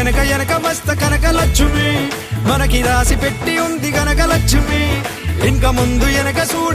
ఎనక ఎనక మస్త కనక లక్ష్మి మనకి రాసి పెట్టి ఉంది గనక లక్ష్మి ఇంక ముందు ఎనక చూడ